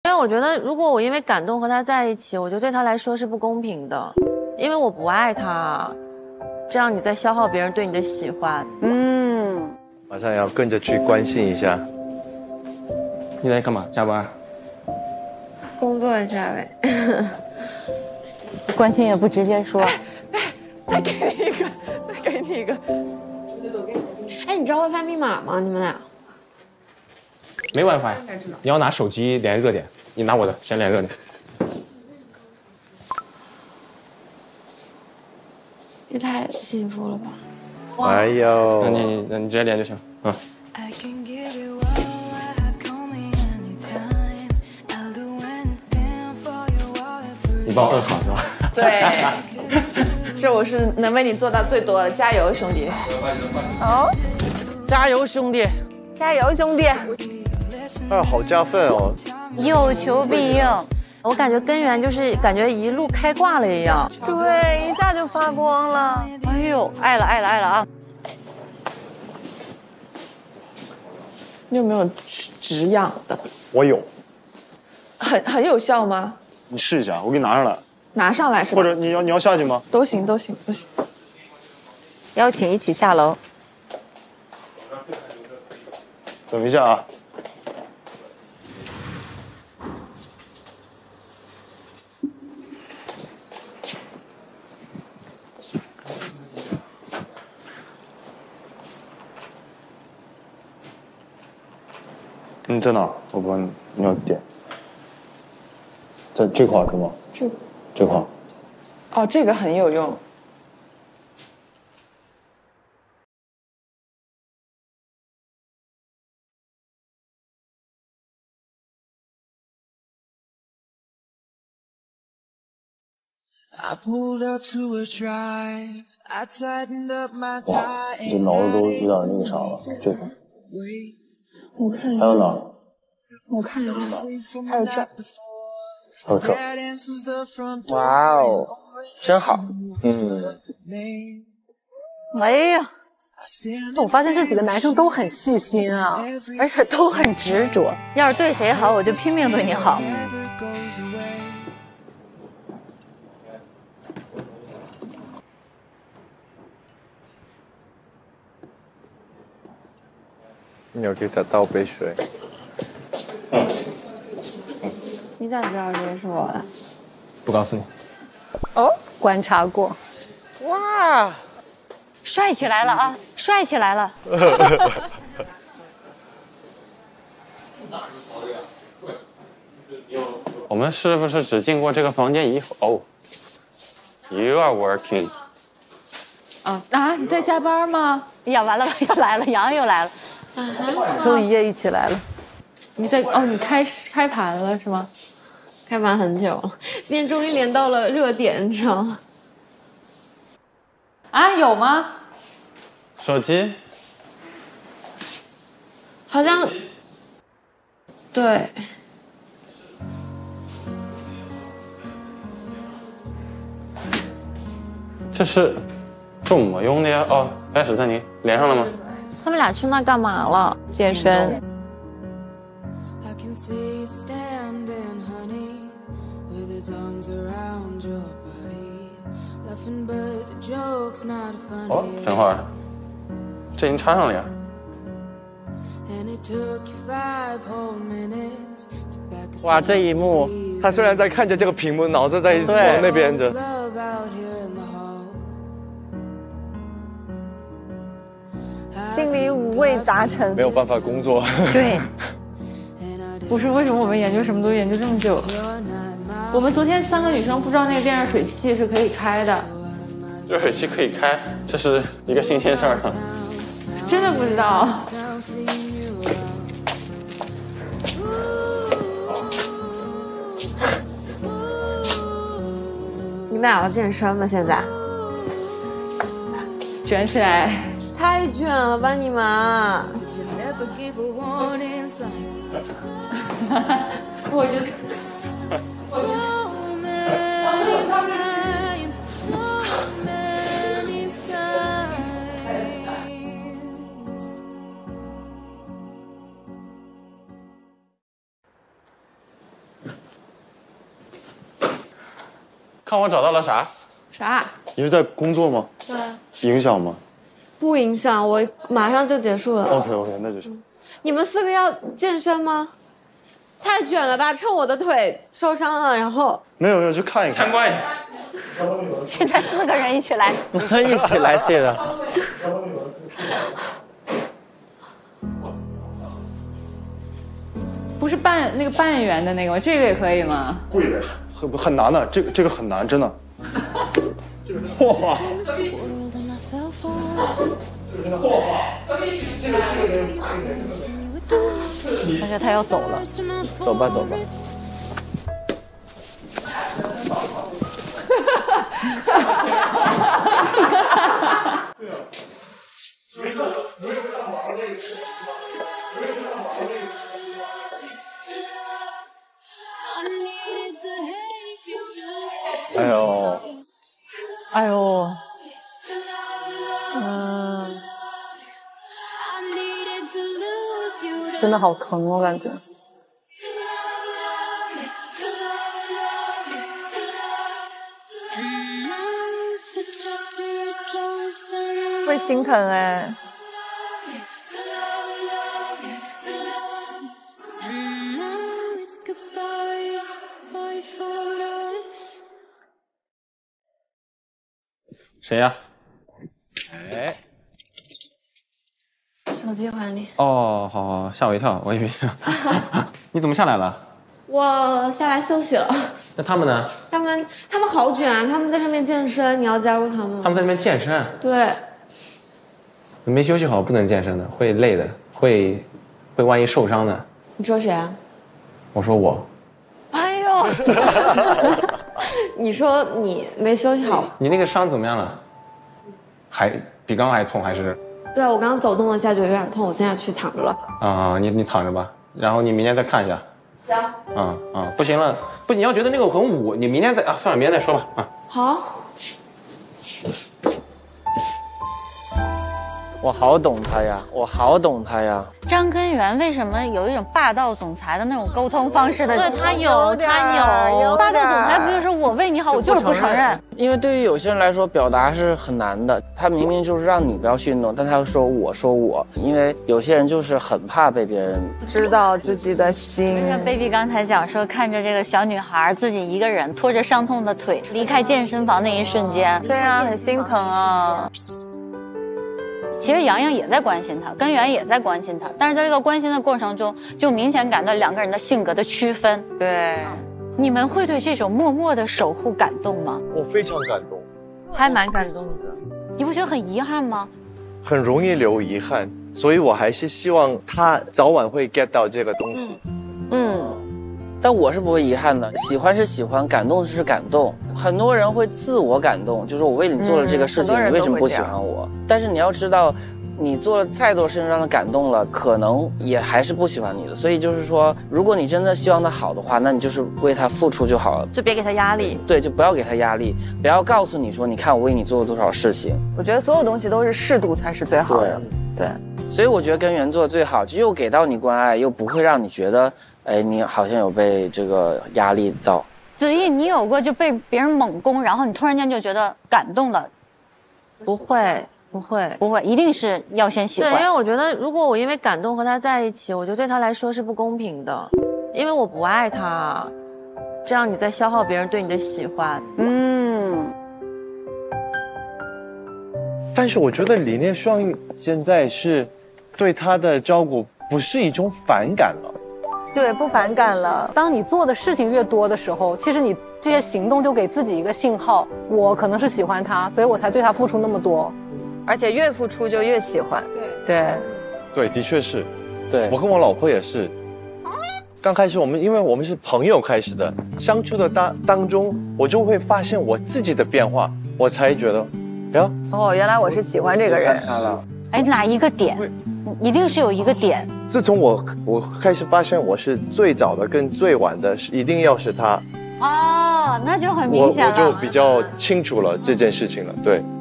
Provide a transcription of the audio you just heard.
因为我觉得，如果我因为感动和他在一起，我觉得对他来说是不公平的，因为我不爱他，这样你在消耗别人对你的喜欢。 马上要跟着去关心一下。 你在干嘛？加班？ 工作一下呗。 关心也不直接说。 再给你一个，再给你一个。哎，你知道 WiFi 密码吗？你们俩？ 没 WiFi， 你要拿手机连热点，你拿我的先连热点。 也太幸福了吧！ 哎呦， 那你直接连就行。嗯。你帮我摁好是吧？ 对，这我是能为你做到最多的，加油，兄弟！ 哦， 加油，兄弟！ 加油，兄弟！ 哎，好加分哦！ 有求必应。 我感觉根源就是感觉一路开挂了一样。 对，一下就发光了。哎呦，爱了啊！ 你有没有止痒的？ 我有， 很有效吗？ 你试一下，我给你拿上来。 拿上来是吧？ 或者你要下去吗？ 都行。 邀请一起下楼。 等一下啊。你在哪儿？我帮你，你要点。在这块是吗？这块。 哦，这个很有用。 哇，你这挠的都有点那个啥了，这个。 我看还有哪儿？ 我看一下，还有这儿。 还有这儿。 哇哦，真好。 哎呀，我发现这几个男生都很细心啊，而且都很执着。要是对谁好，我就拼命对你好。 你要给他倒杯水。 你咋知道这些是我的？ 不告诉你。 哦，观察过。 哇， 帅起来了啊！帅起来了。 我们是不是只进过这个房间一会儿？哦 ，You are working。 你在加班吗？ 哎呀，完了，又来了，洋又来了。都一夜一起来了。 你开盘了是吗？开盘很久了，今天终于连到了热点，你知道吗？啊，有吗？ 手机？ 好像，对。 这是做什么用的呀？哦，开始暂停，连上了吗？ 他们俩去那干嘛了？ 健身。 哦，等会儿，这已经插上了呀。 哇，这一幕， 他虽然在看着这个屏幕，脑子在往那边着。 心里五味杂陈， 没有办法工作。 对， 不是为什么我们研究什么都研究这么久？我们昨天3个女生不知道那个电热水器是可以开的。 热水器可以开，这是一个新鲜事儿。 真的不知道。你们俩要健身吗？现在？卷起来。太卷了吧你们！我就。 看我找到了啥？ 啥？ 你是在工作吗？ 对。 影响吗？ 不影响，我马上就结束了。 OK， 那就行。 你们4个要健身吗？太卷了吧，趁我的腿受伤了，然后没有，去看一看， 参观一下。 现在4个人一起来， 一起来去的。 不是半圆的那个吗？这个也可以吗？ 贵的，很难的，这个很难，真的。嚯！ 但是他要走了， 走吧。 哎呦，真的好疼，我感觉。 会心疼哎。 谁呀？ 哎， 手机还你。 哦，好，吓我一跳，我以为你怎么下来了？ 我下来休息了。 那他们呢？ 他们好卷啊！他们在上面健身，你要加入他们吗？ 他们在那边健身。 对。 没休息好不能健身的，会累的，会万一受伤的。 你说谁啊？ 我说我。 哎呦！ 你说你没休息好。 你那个伤怎么样了？还比刚刚还痛还是？ 对，我刚刚走动了一下就有点痛，我现在去躺着了。 啊，你躺着吧，然后你明天再看一下。 行。 不行了，不，你要觉得那个很捂，你明天再算了，明天再说吧。啊。 好。 我好懂他呀， 张根源为什么有一种霸道总裁的那种沟通方式的？ 对他有霸道总裁不就是我为你好，我就是不承认。 因为对于有些人来说，表达是很难的。他明明就是让你不要去运动，但他又说我，因为有些人就是很怕被别人知道自己的心。 像 baby 刚才讲说，看着这个小女孩自己一个人拖着伤痛的腿离开健身房那一瞬间， 对啊，很心疼啊。 其实洋洋也在关心他，根源也在关心他，但是在这个关心的过程中，就明显感到2个人的性格的区分。 对， 你们会对这种默默的守护感动吗？ 我非常感动， 还蛮感动的。 你不觉得很遗憾吗？ 很容易留遗憾，所以我还是希望他早晚会 get 到这个东西。 但我是不会遗憾的，喜欢是喜欢，感动是感动。很多人会自我感动，就是我为你做了这个事情，你为什么不喜欢我？但是你要知道，你做了再多事情让他感动了，可能也还是不喜欢你的。所以就是说，如果你真的希望他好的话，那你就是为他付出就好了， 就别给他压力。 对，就不要给他压力，不要告诉你说，你看我为你做了多少事情。 我觉得所有东西都是适度才是最好的。对。 所以我觉得根源做的最好，就又给到你关爱，又不会让你觉得，哎，你好像有被这个压力到。 子毅，你有过就被别人猛攻，然后你突然间就觉得感动了？ 不会， 一定是要先喜欢。 对，因为我觉得如果我因为感动和他在一起，我觉得对他来说是不公平的，因为我不爱他，这样你在消耗别人对你的喜欢。 但是我觉得李念双现在是对他的照顾不是一种反感了， 对，不反感了。 当你做的事情越多的时候，其实你这些行动就给自己一个信号，我可能是喜欢他，所以我才对他付出那么多。 而且越付出就越喜欢。 对，的确是。 对， 我跟我老婆也是。刚开始因为我们是朋友开始的，相处的当中，我就会发现我自己的变化，我才觉得。 原来我是喜欢这个人。 哎，哪一个点？一定是有一个点。 自从我开始发现我是最早的跟最晚的，一定要是他。 那就很明显了。 我就比较清楚了这件事情了，对。